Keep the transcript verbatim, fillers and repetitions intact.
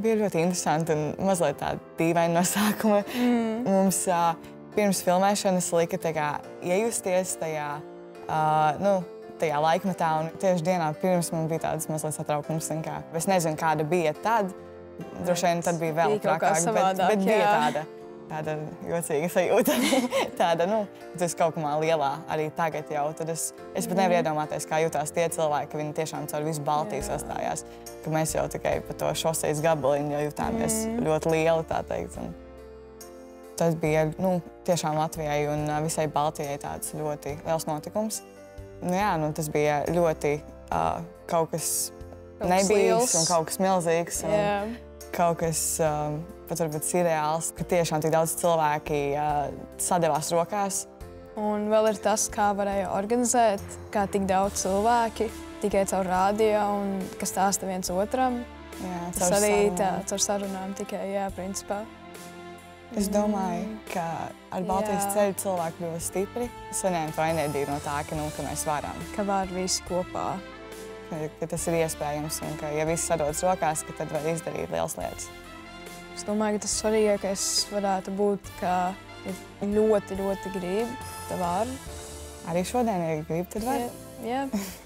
bija ļoti interesanti un mazliet tāda dīvaina no sākuma. Mm. Mums uh, pirms filmēšanas lika tā kā iejusties tajā, uh, nu, tajā laikmetā, un tieši dienā pirms man bija tāds mazliet satraukums. Kā, es nezinu, kāda bija tad, droši vien tad bija vēl trakāk, bet, bet bija tāda, tāda jocīga sajūta. Tāda, nu, tu esi kaut kamā lielā arī tagad jau. Tad es, es pat nevaru iedomāties, kā jutās tie cilvēki, ka viņi tiešām caur visu Baltiju sastājās. Ka mēs jau tikai pa to šosejas gabaliņu jau jutāmies mm. ļoti lieli, tā teikt. Un tas bija, nu, tiešām Latvijai un visai Baltijai tāds ļoti liels notikums. Nu jā, nu, tas bija ļoti uh, kaut kas nebijis un kaut kas milzīgs. Un yeah. Kaut kas uh, pat varbūt sirreāls, ka tiešām tik daudz cilvēki uh, sadevās rokās. Un vēl ir tas, kā varēja organizēt, kā tik daudz cilvēki tikai caur rādio un kas stāsta viens otram. Jā, tas caur arī sarunām. Tā, caur sarunām tikai, jā, principā. Es domāju, ka ar Baltijas jā. ceļu cilvēki kļuva stipri. Es saņēmu to enerģiju no tā, ka, nu, ka mēs varam. Ka var visi kopā. Ka, ka tas ir iespējams un ka, ja viss sadodas rokās, ka tad var izdarīt lielas lietas. Es domāju, ka tas svarīgākais varētu būt, ka ja ļoti, ļoti grib, tad var. Arī šodien, ja grib, tad var. Jā. jā.